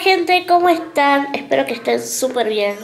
gente, ¿cómo están? Espero que estén súper bien.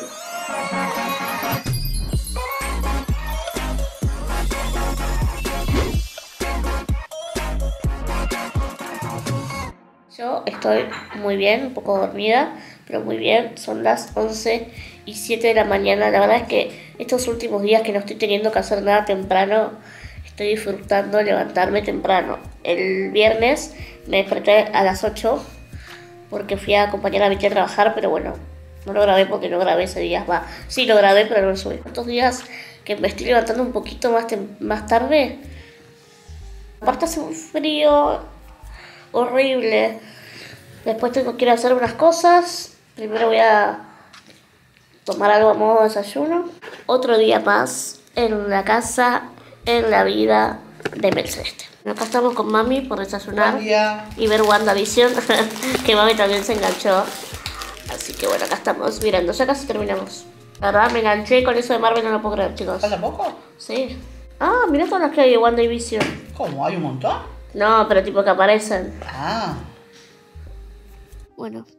Yo estoy muy bien, un poco dormida, pero muy bien. Son las 11:07 de la mañana. La verdad es que estos últimos días que no estoy teniendo que hacer nada temprano, estoy disfrutando levantarme temprano. El viernes me desperté a las 8 porque fui a acompañar a mi tía a trabajar, pero bueno, no lo grabé porque no grabé ese día. Va, sí lo grabé, pero no lo subí. Estos días que me estoy levantando un poquito más tarde, aparte hace un frío horrible. Después tengo que ir a hacer unas cosas. Primero voy a tomar algo a modo de desayuno. Otro día más en la casa, en la vida de Mel Celeste. Acá estamos con mami por desayunar y ver WandaVision, que mami también se enganchó. Así que bueno, acá estamos mirando. Ya casi terminamos. La verdad me enganché con eso de Marvel, no lo puedo creer, chicos. ¿Falta poco? Sí. Ah, mirá todas las que hay de WandaVision. ¿Cómo? ¿Hay un montón? No, pero tipo que aparecen. Ah. Bueno,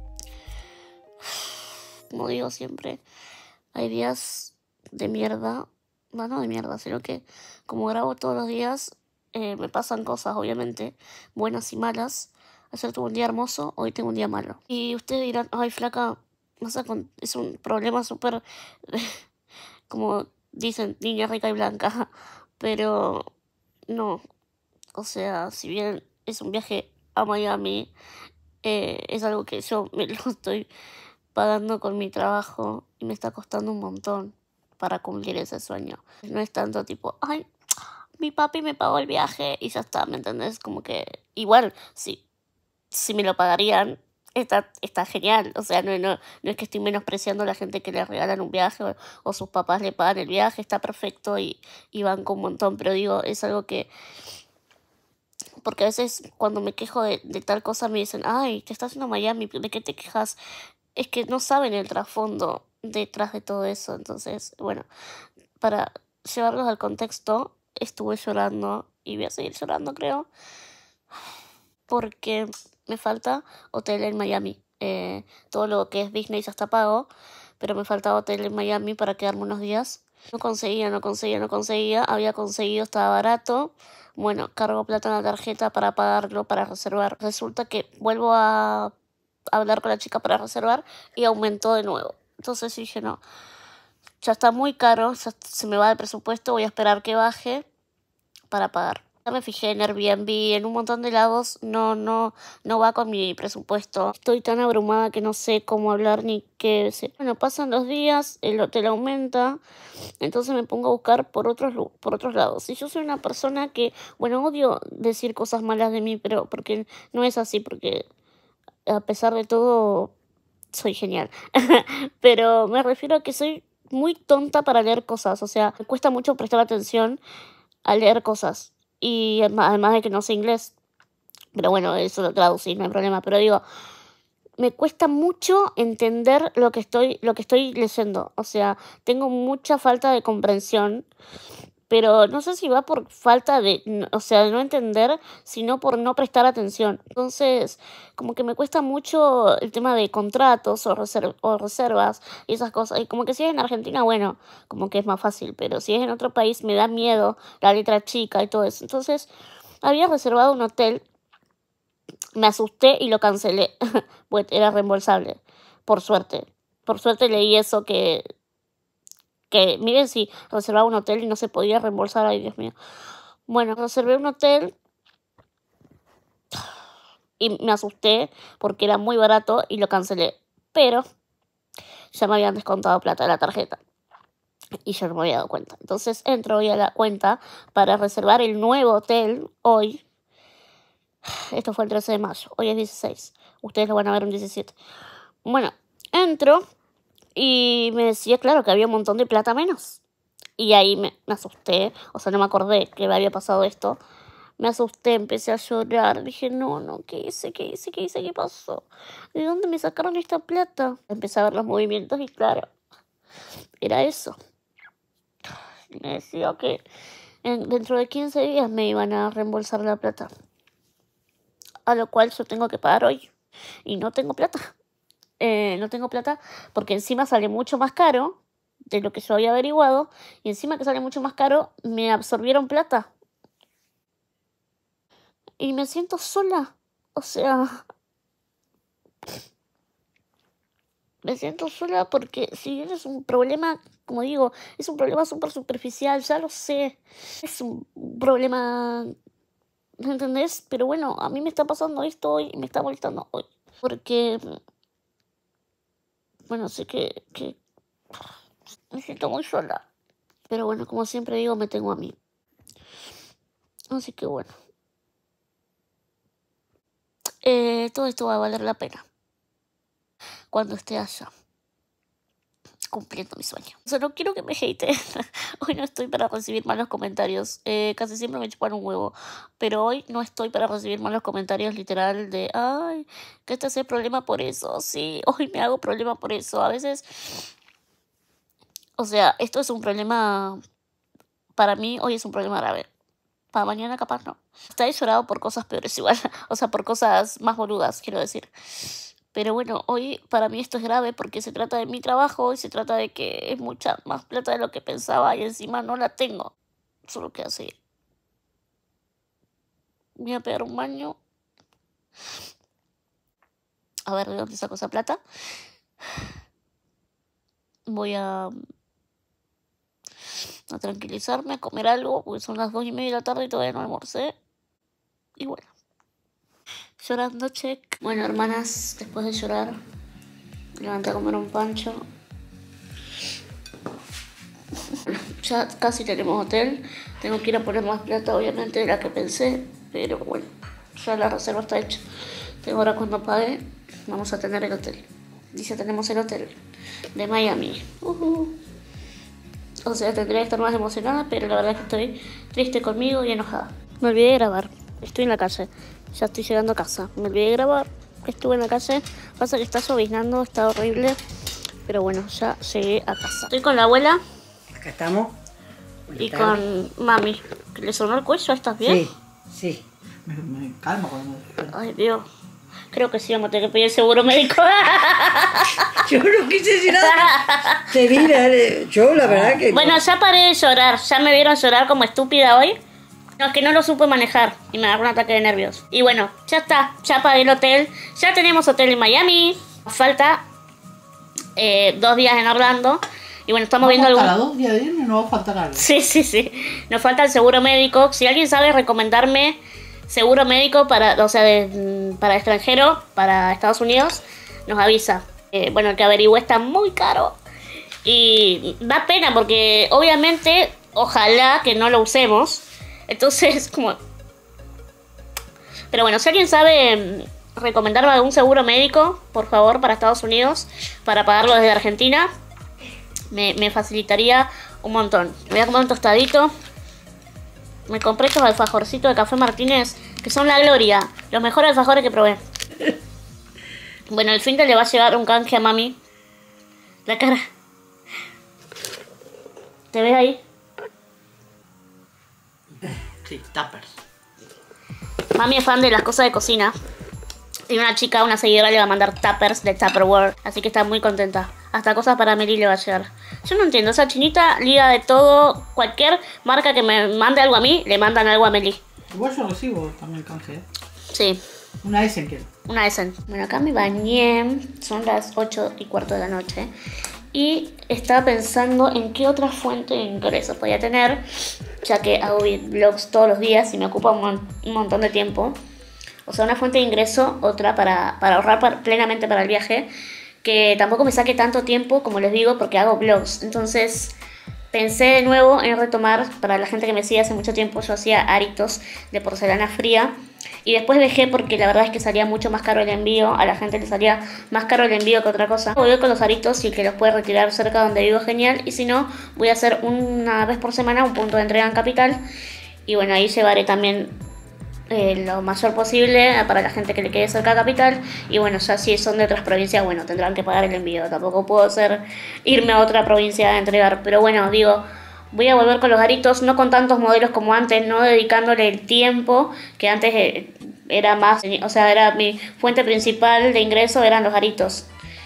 como digo siempre, hay días de mierda. No de mierda, sino que como grabo todos los días, me pasan cosas, obviamente, buenas y malas. Ayer tuve un día hermoso, hoy tengo un día malo. Y ustedes dirán, ay, flaca, es un problema súper, como dicen, niña rica y blanca. Pero no, o sea, si bien es un viaje a Miami, es algo que yo me lo estoy pagando con mi trabajo y me está costando un montón para cumplir ese sueño. No es tanto tipo, ay, mi papi me pagó el viaje y ya está, ¿me entendés? Como que igual, si me lo pagarían, está genial. O sea, no es que estoy menospreciando a la gente que le regalan un viaje o sus papás le pagan el viaje, está perfecto y banco un montón, pero digo, es algo que... Porque a veces cuando me quejo de tal cosa me dicen, ay, te estás yendo a Miami, ¿de qué te quejas? Es que no saben el trasfondo detrás de todo eso. Entonces, bueno, para llevarlos al contexto, estuve llorando y voy a seguir llorando, creo, porque me falta hotel en Miami. Todo lo que es Disney ya está pago, pero me falta hotel en Miami para quedarme unos días. No conseguía. Había conseguido, estaba barato. Bueno, cargo plata en la tarjeta para pagarlo, para reservar. Resulta que vuelvo a hablar con la chica para reservar y aumentó de nuevo. Entonces dije, no, ya está muy caro, ya se me va el presupuesto, voy a esperar que baje para pagar. Ya me fijé en Airbnb, en un montón de lados, no va con mi presupuesto. Estoy tan abrumada que no sé cómo hablar ni qué decir. Bueno, pasan los días, el hotel aumenta, entonces me pongo a buscar por otros lados. Y yo soy una persona que, bueno, odio decir cosas malas de mí, pero porque no es así, porque a pesar de todo soy genial. Pero me refiero a que soy muy tonta para leer cosas, o sea, me cuesta mucho prestar atención a leer cosas. Y además de que no sé inglés, pero bueno, eso lo traducí, no hay problema. Pero digo, me cuesta mucho entender lo que estoy leyendo. O sea, tengo mucha falta de comprensión, pero no sé si va por falta o sea, de no entender, sino por no prestar atención. Entonces, como que me cuesta mucho el tema de contratos o reservas y esas cosas. Y como que si es en Argentina, bueno, como que es más fácil, pero si es en otro país me da miedo la letra chica y todo eso. Entonces, había reservado un hotel, me asusté y lo cancelé, pues era reembolsable, por suerte. Por suerte leí eso que miren si reservaba un hotel y no se podía reembolsar, ay Dios mío. Bueno, reservé un hotel y me asusté porque era muy barato y lo cancelé. Pero ya me habían descontado plata de la tarjeta y yo no me había dado cuenta. Entonces entro hoy a la cuenta para reservar el nuevo hotel hoy. Esto fue el 13 de mayo, hoy es 16. Ustedes lo van a ver un 17. Bueno, entro y me decía, claro, que había un montón de plata menos. Y ahí me asusté, o sea, no me acordé que me había pasado esto. Me asusté, empecé a llorar. Dije, no, ¿qué hice? ¿Qué pasó? ¿De dónde me sacaron esta plata? Empecé a ver los movimientos y claro, era eso. Y me decía que dentro de 15 días me iban a reembolsar la plata. A lo cual yo tengo que pagar hoy. Y no tengo plata. no tengo plata porque encima sale mucho más caro de lo que yo había averiguado y encima que sale mucho más caro me absorbieron plata y me siento sola. O sea, me siento sola porque si bien es un problema, como digo, es un problema súper superficial, ya lo sé. Es un problema, ¿me entendés? Pero bueno, a mí me está pasando esto hoy y me está molestando hoy. Porque, bueno, sé que me siento muy sola. Pero bueno, como siempre digo, me tengo a mí. Así que bueno. Todo esto va a valer la pena cuando esté allá, cumpliendo mi sueño. O sea, no quiero que me hate. Hoy no estoy para recibir malos comentarios. Casi siempre me chupan un huevo. Pero hoy no estoy para recibir malos comentarios literal de, ay, que este es el problema por eso. Sí, hoy me hago problema por eso. A veces, o sea, esto es un problema, para mí hoy es un problema grave. Para mañana capaz no. Hasta he llorado por cosas peores igual. O sea, por cosas más boludas, quiero decir. Pero bueno, hoy para mí esto es grave porque se trata de mi trabajo y se trata de que es mucha más plata de lo que pensaba y encima no la tengo. Solo queda seguir. Voy a pegar un baño. A ver de dónde saco esa plata. Voy a tranquilizarme, a comer algo, porque son las 2:30 de la tarde y todavía no almorcé. Y bueno. Llorando, check. Bueno, hermanas, después de llorar, me levanté a comer un pancho. Ya casi tenemos hotel. Tengo que ir a poner más plata, obviamente, de la que pensé. Pero bueno, ya la reserva está hecha. Tengo ahora cuando pague, vamos a tener el hotel. Dice, tenemos el hotel de Miami. O sea, tendría que estar más emocionada, pero la verdad es que estoy triste conmigo y enojada. Me olvidé de grabar. Estoy en la calle. Ya estoy llegando a casa. Me olvidé de grabar. Estuve en la calle. Pasa que está lloviznando, está horrible. Pero bueno, ya llegué a casa. Estoy con la abuela. Acá estamos. Y con mami. ¿Le sonó el cuello? ¿Estás bien? Sí, sí. Me calma cuando... Ay, Dios. Creo que sí, vamos a tener que pedir seguro médico. Yo no quise decir nada. Te vi, yo la verdad que... Bueno, ya paré de llorar. Ya me vieron llorar como estúpida hoy. No, es que no lo supe manejar y me agarró un ataque de nervios. Y bueno, ya está. Ya pagué el hotel. Ya tenemos hotel en Miami. Falta 2 días en Orlando. Y bueno, estamos viendo algo. ¿Para 2 días de irme no va a faltar algo? Sí, sí, sí. Nos falta el seguro médico. Si alguien sabe recomendarme seguro médico para, o sea, para extranjero, para Estados Unidos, nos avisa. Bueno, el que averigüe está muy caro. Y da pena porque obviamente, ojalá que no lo usemos. Entonces, como... Pero bueno, si alguien sabe recomendarme algún seguro médico, por favor, para Estados Unidos, para pagarlo desde Argentina, me facilitaría un montón. Me voy a comer un tostadito. Me compré estos alfajorcitos de Café Martínez, que son la gloria. Los mejores alfajores que probé. Bueno, el fin de le va a llegar un canje a mami. La cara. ¿Te ves ahí? Sí, tuppers. Mami es fan de las cosas de cocina. Y una chica, una seguidora, le va a mandar tuppers de Tupperware. Así que está muy contenta. Hasta cosas para Meli le va a llegar. Yo no entiendo, esa chinita liga de todo. Cualquier marca que me mande algo a mí, le mandan algo a Meli. Igual yo recibo también canje, ¿eh? Sí. Una Essen quiero. Una Essen. Bueno, acá me bañé. Son las 8:15 de la noche. Y estaba pensando en qué otra fuente de ingresos podía tener. Ya que hago vlogs todos los días y me ocupa un montón de tiempo. O sea, una fuente de ingreso, otra para ahorrar plenamente para el viaje. Que tampoco me saque tanto tiempo, como les digo, porque hago vlogs. Entonces pensé de nuevo en retomar, para la gente que me sigue hace mucho tiempo, yo hacía aritos de porcelana fría. Y después dejé porque la verdad es que salía mucho más caro el envío. A la gente le salía más caro el envío que otra cosa. Voy con los aritos y el que los puede retirar cerca donde vivo, genial. Y si no, voy a hacer una vez por semana un punto de entrega en Capital. Y bueno, ahí llevaré también lo mayor posible para la gente que le quede cerca a Capital. Y bueno, ya si son de otras provincias, bueno, tendrán que pagar el envío. Tampoco puedo irme a otra provincia a entregar. Pero bueno, digo, voy a volver con los aritos, no con tantos modelos como antes, no dedicándole el tiempo que antes era más, o sea, era mi fuente principal de ingreso, eran los aritos.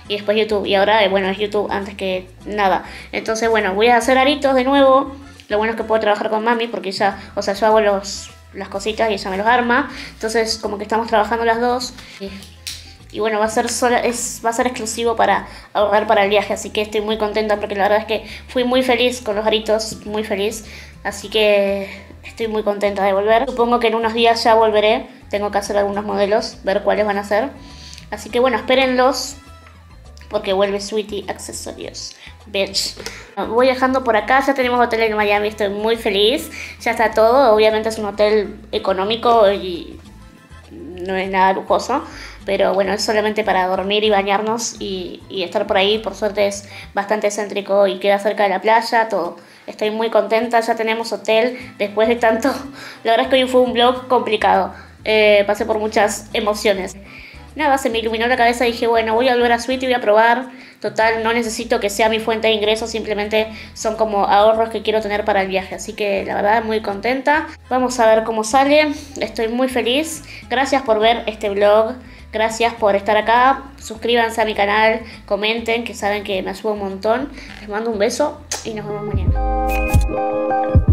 y después YouTube. Y ahora, bueno, es YouTube antes que nada. Entonces, bueno, voy a hacer aritos de nuevo. Lo bueno es que puedo trabajar con mami porque ella, o sea, yo hago las cositas y ella me los arma. Entonces, como que estamos trabajando las dos. Y bueno, va a ser exclusivo para ahorrar para el viaje, así que estoy muy contenta porque la verdad es que fui muy feliz con los aritos, muy feliz, así que estoy muy contenta de volver. Supongo que en unos días ya volveré, tengo que hacer algunos modelos, ver cuáles van a ser, así que bueno, espérenlos porque vuelve Sweety Accesorios, bitch. Voy dejando por acá, ya tenemos hotel en Miami, estoy muy feliz, ya está todo, obviamente es un hotel económico y no es nada lujoso, pero bueno, es solamente para dormir y bañarnos y estar por ahí. Por suerte es bastante céntrico y queda cerca de la playa, todo. Estoy muy contenta, ya tenemos hotel después de tanto. La verdad es que hoy fue un vlog complicado, pasé por muchas emociones. Nada, se me iluminó la cabeza y dije, bueno, voy a volver a Sweety y voy a probar. Total, no necesito que sea mi fuente de ingresos, simplemente son como ahorros que quiero tener para el viaje. Así que la verdad, muy contenta. Vamos a ver cómo sale. Estoy muy feliz. Gracias por ver este vlog. Gracias por estar acá. Suscríbanse a mi canal, comenten, que saben que me ayuda un montón. Les mando un beso y nos vemos mañana.